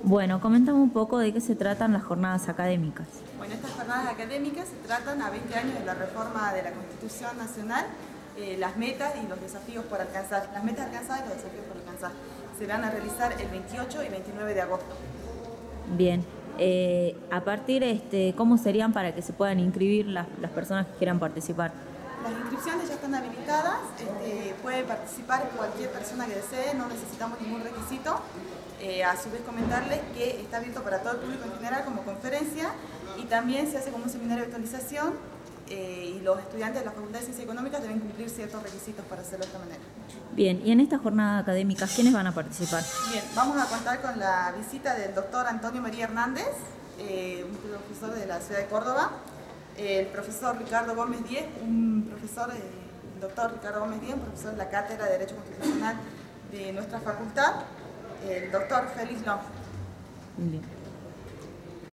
Bueno, coméntame un poco de qué se tratan las jornadas académicas. Bueno, estas jornadas académicas se tratan a 20 años de la reforma de la Constitución Nacional, las metas y los desafíos por alcanzar. Las metas alcanzadas y los desafíos por alcanzar. Se van a realizar el 28 y 29 de agosto. Bien, a partir, ¿cómo serían para que se puedan inscribir las personas que quieran participar? Las inscripciones ya están habilitadas, puede participar cualquier persona que desee, no necesitamos ningún requisito. A su vez comentarles que está abierto para todo el público en general como conferencia y también se hace como un seminario de actualización y los estudiantes de la Facultad de Ciencias Económicas deben cumplir ciertos requisitos para hacerlo de esta manera. Bien, y en esta jornada académica, ¿quiénes van a participar? Bien, vamos a contar con la visita del doctor Antonio María Hernández, un profesor de la ciudad de Córdoba, el profesor Ricardo Gómez Díez, un profesor, el doctor Ricardo Gómez Díez, un profesor de la Cátedra de Derecho Constitucional de nuestra facultad, el doctor Félix Long. Bien.